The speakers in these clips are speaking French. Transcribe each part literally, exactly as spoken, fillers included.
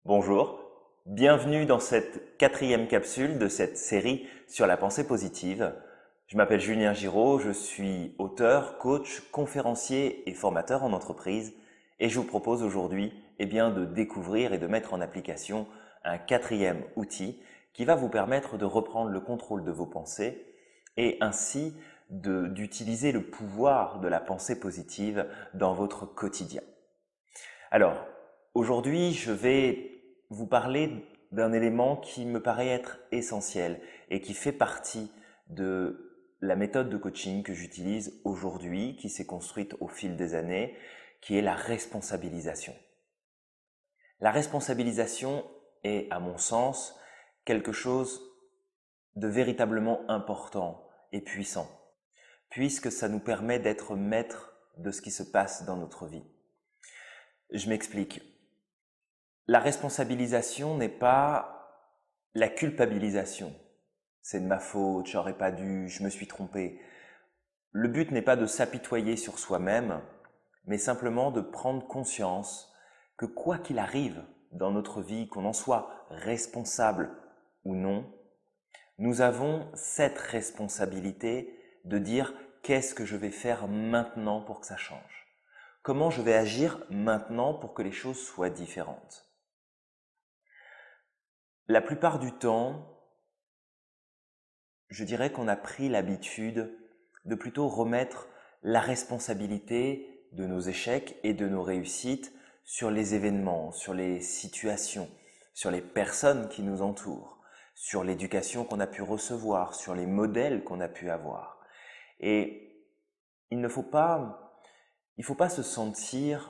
Bonjour, bienvenue dans cette quatrième capsule de cette série sur la pensée positive. Je m'appelle Julien Giraud, je suis auteur, coach, conférencier et formateur en entreprise et je vous propose aujourd'hui eh bien, de découvrir et de mettre en application un quatrième outil qui va vous permettre de reprendre le contrôle de vos pensées et ainsi de- d'utiliser le pouvoir de la pensée positive dans votre quotidien. Alors, aujourd'hui, je vais vous parler d'un élément qui me paraît être essentiel et qui fait partie de la méthode de coaching que j'utilise aujourd'hui, qui s'est construite au fil des années, qui est la responsabilisation. La responsabilisation est, à mon sens, quelque chose de véritablement important et puissant, puisque ça nous permet d'être maître de ce qui se passe dans notre vie. Je m'explique. La responsabilisation n'est pas la culpabilisation. C'est de ma faute, j'aurais pas dû, je me suis trompé. Le but n'est pas de s'apitoyer sur soi-même, mais simplement de prendre conscience que quoi qu'il arrive dans notre vie, qu'on en soit responsable ou non, nous avons cette responsabilité de dire qu'est-ce que je vais faire maintenant pour que ça change? Comment je vais agir maintenant pour que les choses soient différentes? La plupart du temps, je dirais qu'on a pris l'habitude de plutôt remettre la responsabilité de nos échecs et de nos réussites sur les événements, sur les situations, sur les personnes qui nous entourent, sur l'éducation qu'on a pu recevoir, sur les modèles qu'on a pu avoir. Et il ne faut pas, il faut pas se sentir,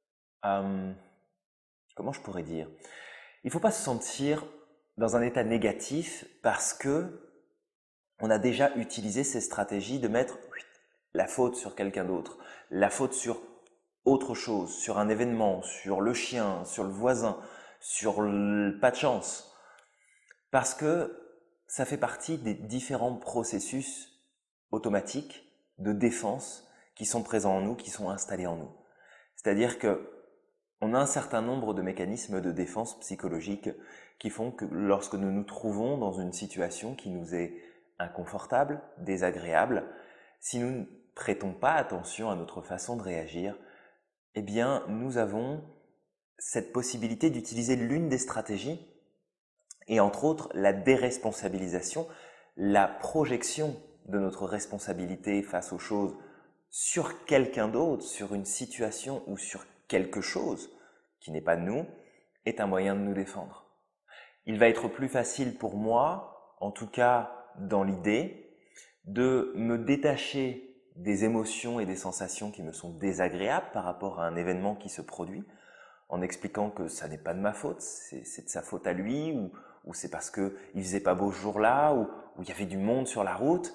euh, comment je pourrais dire, il ne faut pas se sentir dans un état négatif parce que on a déjà utilisé ces stratégies de mettre la faute sur quelqu'un d'autre, la faute sur autre chose, sur un événement, sur le chien, sur le voisin, sur le pas de chance. Parce que ça fait partie des différents processus automatiques de défense qui sont présents en nous, qui sont installés en nous. C'est-à-dire que on a un certain nombre de mécanismes de défense psychologique qui font que lorsque nous nous trouvons dans une situation qui nous est inconfortable, désagréable, si nous ne prêtons pas attention à notre façon de réagir, eh bien, nous avons cette possibilité d'utiliser l'une des stratégies et entre autres la déresponsabilisation, la projection de notre responsabilité face aux choses sur quelqu'un d'autre, sur une situation ou sur quelque chose qui n'est pas nous, est un moyen de nous défendre. Il va être plus facile pour moi, en tout cas dans l'idée, de me détacher des émotions et des sensations qui me sont désagréables par rapport à un événement qui se produit, en expliquant que ça n'est pas de ma faute, c'est de sa faute à lui, ou, ou c'est parce qu'il faisait pas beau ce jour-là, ou, ou il y avait du monde sur la route,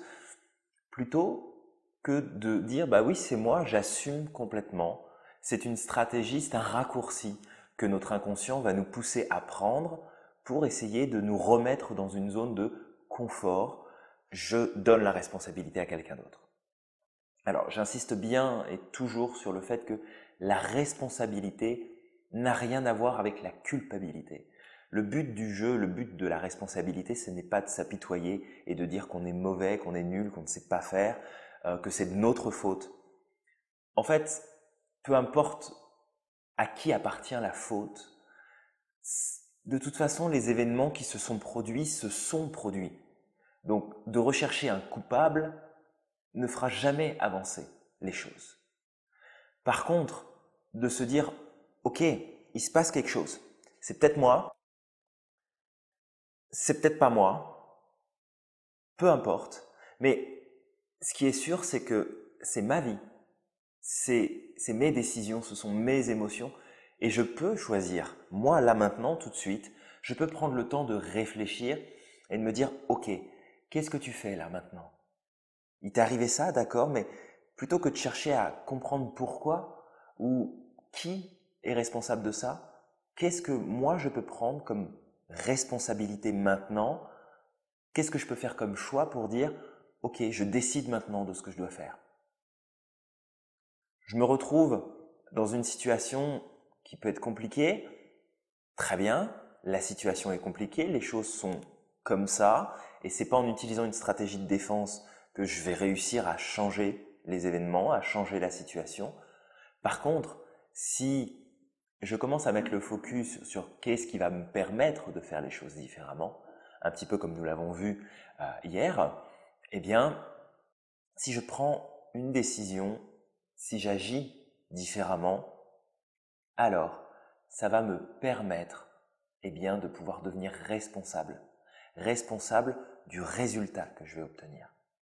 plutôt que de dire bah oui c'est moi, j'assume complètement. C'est une stratégie, c'est un raccourci que notre inconscient va nous pousser à prendre pour essayer de nous remettre dans une zone de confort. Je donne la responsabilité à quelqu'un d'autre. Alors j'insiste bien et toujours sur le fait que la responsabilité n'a rien à voir avec la culpabilité. Le but du jeu, le but de la responsabilité, ce n'est pas de s'apitoyer et de dire qu'on est mauvais, qu'on est nul, qu'on ne sait pas faire, euh, que c'est de notre faute. En fait, peu importe à qui appartient la faute, de toute façon, les événements qui se sont produits se sont produits. Donc, de rechercher un coupable ne fera jamais avancer les choses. Par contre, de se dire, ok, il se passe quelque chose. C'est peut-être moi, c'est peut-être pas moi, peu importe. Mais ce qui est sûr, c'est que c'est ma vie, c'est c'est mes décisions, ce sont mes émotions. Et je peux choisir, moi là maintenant, tout de suite, je peux prendre le temps de réfléchir et de me dire, ok, qu'est-ce que tu fais là maintenant? Il t'est arrivé ça, d'accord, mais plutôt que de chercher à comprendre pourquoi ou qui est responsable de ça, qu'est-ce que moi je peux prendre comme responsabilité maintenant? Qu'est-ce que je peux faire comme choix pour dire, ok, je décide maintenant de ce que je dois faire? Je me retrouve dans une situation qui peut être compliquée très bien, la situation est compliquée, les choses sont comme ça, et c'est pas en utilisant une stratégie de défense que je vais réussir à changer les événements, à changer la situation. Par contre, si je commence à mettre le focus sur qu'est-ce qui va me permettre de faire les choses différemment, un petit peu comme nous l'avons vu euh, hier, eh bien, si je prends une décision, si j'agis différemment, alors ça va me permettre eh bien, de pouvoir devenir responsable, responsable du résultat que je vais obtenir.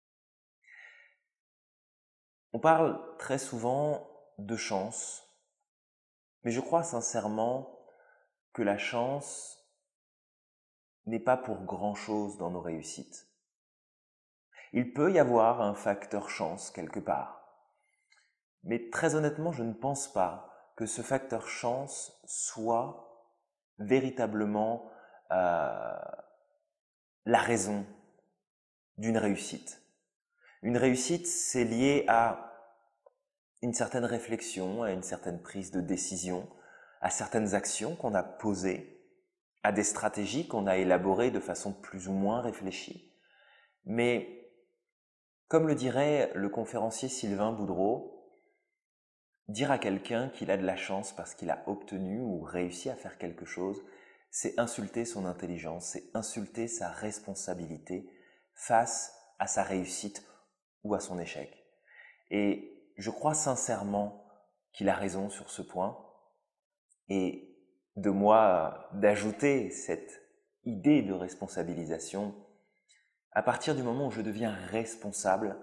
On parle très souvent de chance, mais je crois sincèrement que la chance n'est pas pour grand-chose dans nos réussites. Il peut y avoir un facteur chance quelque part, mais très honnêtement, je ne pense pas que ce facteur chance soit véritablement euh, la raison d'une réussite. Une réussite, c'est lié à une certaine réflexion, à une certaine prise de décision, à certaines actions qu'on a posées, à des stratégies qu'on a élaborées de façon plus ou moins réfléchie. Mais, comme le dirait le conférencier Sylvain Boudreau, dire à quelqu'un qu'il a de la chance parce qu'il a obtenu ou réussi à faire quelque chose, c'est insulter son intelligence, c'est insulter sa responsabilité face à sa réussite ou à son échec. Et je crois sincèrement qu'il a raison sur ce point, et de moi d'ajouter cette idée de responsabilisation. À partir du moment où je deviens responsable,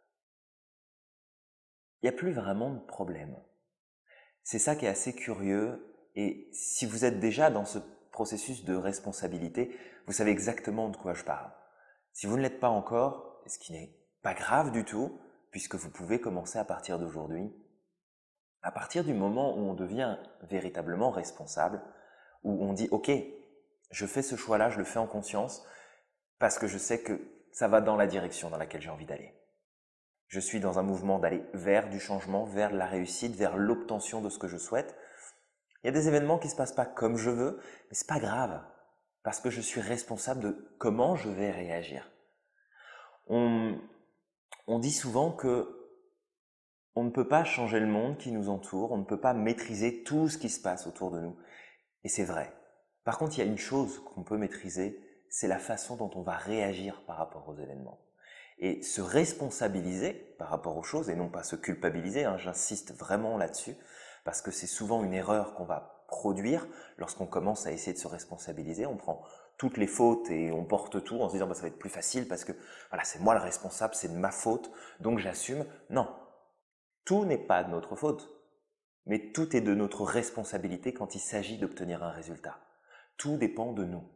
il n'y a plus vraiment de problème. C'est ça qui est assez curieux, et si vous êtes déjà dans ce processus de responsabilité, vous savez exactement de quoi je parle. Si vous ne l'êtes pas encore, ce qui n'est pas grave du tout, puisque vous pouvez commencer à partir d'aujourd'hui, à partir du moment où on devient véritablement responsable, où on dit « Ok, je fais ce choix-là, je le fais en conscience, parce que je sais que ça va dans la direction dans laquelle j'ai envie d'aller. Je suis dans un mouvement d'aller vers du changement, vers la réussite, vers l'obtention de ce que je souhaite. Il y a des événements qui ne se passent pas comme je veux, mais c'est pas grave, parce que je suis responsable de comment je vais réagir. On, on dit souvent que on ne peut pas changer le monde qui nous entoure, on ne peut pas maîtriser tout ce qui se passe autour de nous. Et c'est vrai. Par contre, il y a une chose qu'on peut maîtriser, c'est la façon dont on va réagir par rapport aux événements. Et se responsabiliser par rapport aux choses, et non pas se culpabiliser, hein, j'insiste vraiment là-dessus, parce que c'est souvent une erreur qu'on va produire lorsqu'on commence à essayer de se responsabiliser. On prend toutes les fautes et on porte tout en se disant bah, ça va être plus facile parce que voilà, c'est moi le responsable, c'est de ma faute, donc j'assume. Non, tout n'est pas de notre faute, mais tout est de notre responsabilité quand il s'agit d'obtenir un résultat. Tout dépend de nous.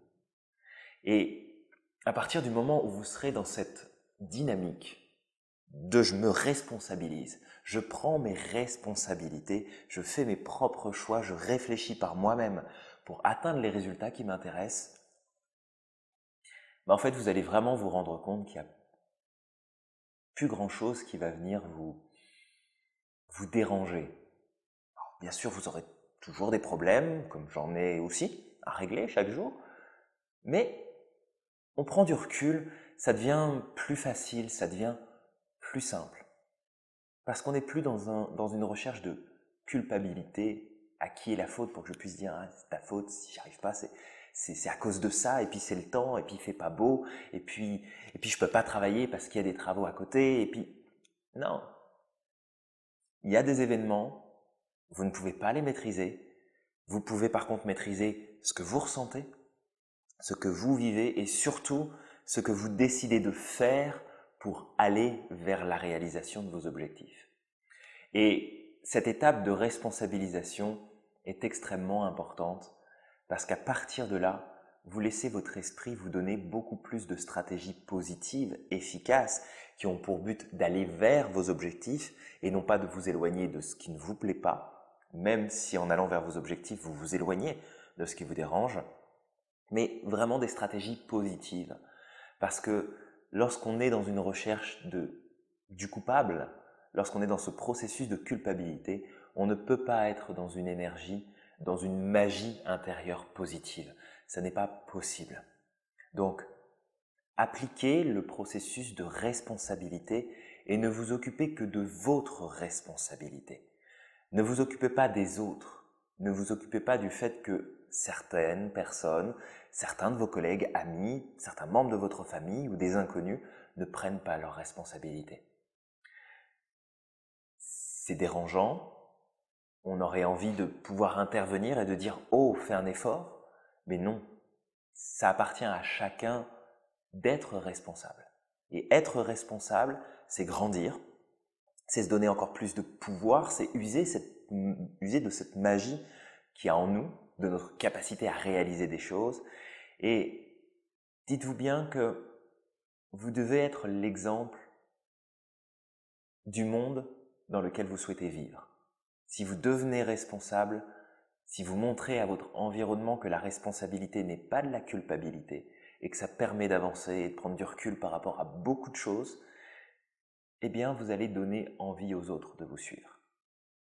Et à partir du moment où vous serez dans cette dynamique de je me responsabilise, je prends mes responsabilités, je fais mes propres choix, je réfléchis par moi-même pour atteindre les résultats qui m'intéressent, ben en fait vous allez vraiment vous rendre compte qu'il n'y a plus grand-chose qui va venir vous, vous déranger. Alors, bien sûr, vous aurez toujours des problèmes, comme j'en ai aussi, à régler chaque jour, mais on prend du recul, ça devient plus facile, ça devient plus simple. Parce qu'on n'est plus dans, un, dans une recherche de culpabilité, à qui est la faute pour que je puisse dire ah, c'est ta faute, si j'y arrive pas, c'est, c'est, c'est à cause de ça, et puis c'est le temps, et puis il fait pas beau, et puis, et puis je peux pas travailler parce qu'il y a des travaux à côté, et puis... Non. Il y a des événements, vous ne pouvez pas les maîtriser, vous pouvez par contre maîtriser ce que vous ressentez, ce que vous vivez, et surtout ce que vous décidez de faire pour aller vers la réalisation de vos objectifs. Et cette étape de responsabilisation est extrêmement importante parce qu'à partir de là, vous laissez votre esprit vous donner beaucoup plus de stratégies positives, efficaces, qui ont pour but d'aller vers vos objectifs et non pas de vous éloigner de ce qui ne vous plaît pas, même si en allant vers vos objectifs, vous vous éloignez de ce qui vous dérange, mais vraiment des stratégies positives. Parce que lorsqu'on est dans une recherche de, du coupable, lorsqu'on est dans ce processus de culpabilité, on ne peut pas être dans une énergie dans une magie intérieure positive. Ça n'est pas possible. Donc, appliquez le processus de responsabilité et ne vous occupez que de votre responsabilité. Ne vous occupez pas des autres. Ne vous occupez pas du fait que certaines personnes, certains de vos collègues, amis, certains membres de votre famille ou des inconnus ne prennent pas leurs responsabilités. C'est dérangeant. On aurait envie de pouvoir intervenir et de dire « Oh, fais un effort », mais non. Ça appartient à chacun d'être responsable. Et être responsable, c'est grandir, c'est se donner encore plus de pouvoir, c'est user, cette, user de cette magie qu'il y a en nous, de notre capacité à réaliser des choses. Et dites-vous bien que vous devez être l'exemple du monde dans lequel vous souhaitez vivre. Si vous devenez responsable, si vous montrez à votre environnement que la responsabilité n'est pas de la culpabilité et que ça permet d'avancer et de prendre du recul par rapport à beaucoup de choses, eh bien vous allez donner envie aux autres de vous suivre. D'accord ?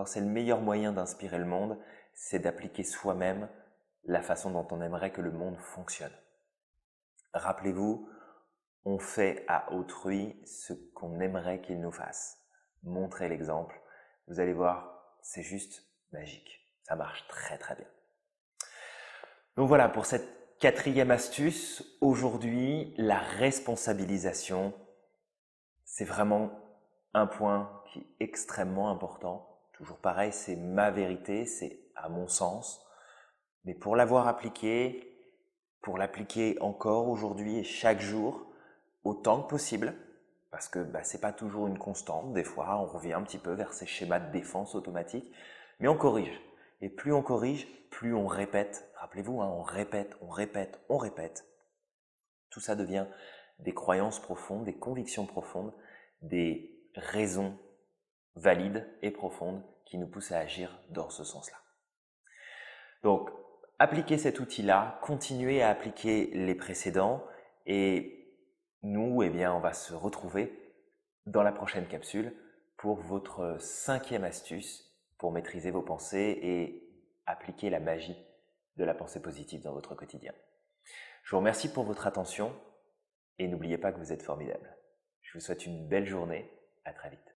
C'est le meilleur moyen d'inspirer le monde, c'est d'appliquer soi-même la façon dont on aimerait que le monde fonctionne. Rappelez-vous, on fait à autrui ce qu'on aimerait qu'il nous fasse. Montrez l'exemple, vous allez voir, c'est juste magique. Ça marche très très bien. Donc voilà pour cette quatrième astuce. Aujourd'hui, la responsabilisation, c'est vraiment un point qui est extrêmement important. Toujours pareil, c'est ma vérité, c'est à mon sens. Mais pour l'avoir appliqué, pour l'appliquer encore aujourd'hui et chaque jour, autant que possible, parce que bah, ce n'est pas toujours une constante, des fois on revient un petit peu vers ces schémas de défense automatique, mais on corrige. Et plus on corrige, plus on répète. Rappelez-vous, hein, on répète, on répète, on répète. Tout ça devient des croyances profondes, des convictions profondes, des raisons valides et profondes qui nous poussent à agir dans ce sens-là. Donc, appliquez cet outil-là, continuez à appliquer les précédents et nous, eh bien, on va se retrouver dans la prochaine capsule pour votre cinquième astuce pour maîtriser vos pensées et appliquer la magie de la pensée positive dans votre quotidien. Je vous remercie pour votre attention et n'oubliez pas que vous êtes formidable. Je vous souhaite une belle journée. À très vite.